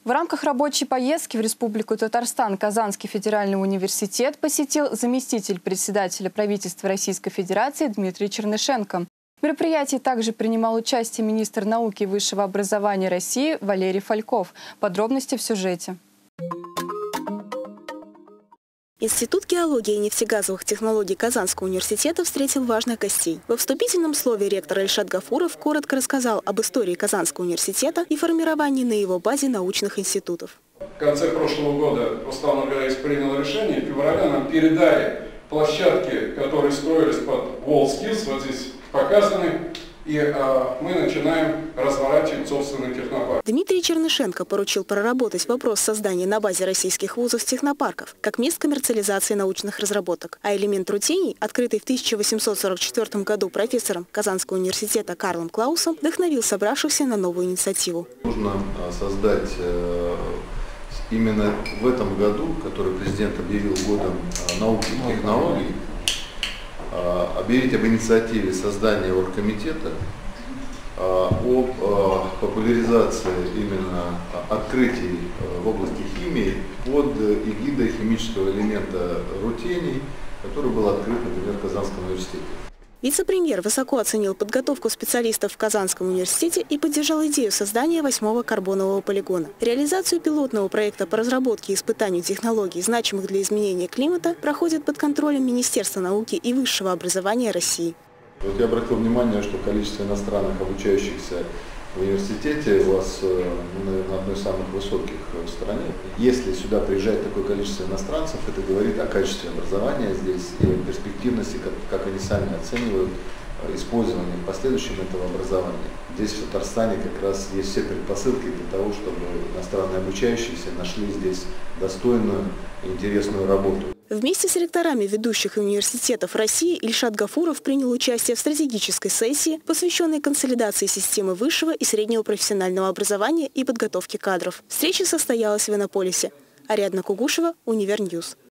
В рамках рабочей поездки в Республику Татарстан Казанский федеральный университет посетил заместитель председателя правительства Российской Федерации Дмитрий Чернышенко. В мероприятии также принимал участие министр науки и высшего образования России Валерий Фальков. Подробности в сюжете. Институт геологии и нефтегазовых технологий Казанского университета встретил важных гостей. Во вступительном слове ректор Ильшат Гафуров коротко рассказал об истории Казанского университета и формировании на его базе научных институтов. В конце прошлого года Руслан Агаевич принял решение, в феврале нам передали площадки, которые строились под WorldSkills, вот здесь показаны, и мы начинаем разворачивать собственный технопарк. Дмитрий Чернышенко поручил проработать вопрос создания на базе российских вузов технопарков как мест коммерциализации научных разработок. А элемент Рутений, открытый в 1844 году профессором Казанского университета Карлом Клаусом, вдохновил собравшихся на новую инициативу. Нужно создать именно в этом году, который президент объявил годом науки и технологий, объявить об инициативе создания оргкомитета, о популяризации именно открытий в области химии под эгидой химического элемента рутений, который был открыт, например, в Казанском университете. Вице-премьер высоко оценил подготовку специалистов в Казанском университете и поддержал идею создания 8-го карбонового полигона. Реализацию пилотного проекта по разработке и испытанию технологий, значимых для изменения климата, проходит под контролем Министерства науки и высшего образования России. Вот я обратил внимание, что количество иностранных обучающихся в университете у вас, наверное, одно из самых высоких в стране. Если сюда приезжает такое количество иностранцев, это говорит о качестве образования здесь и о перспективности, как они сами оценивают использование в последующем этого образования. Здесь в Татарстане как раз есть все предпосылки для того, чтобы иностранные обучающиеся нашли здесь достойную и интересную работу. Вместе с ректорами ведущих университетов России Ильшат Гафуров принял участие в стратегической сессии, посвященной консолидации системы высшего и среднего профессионального образования и подготовке кадров. Встреча состоялась в Иннополисе. Ариадна Кугушева, Универньюз.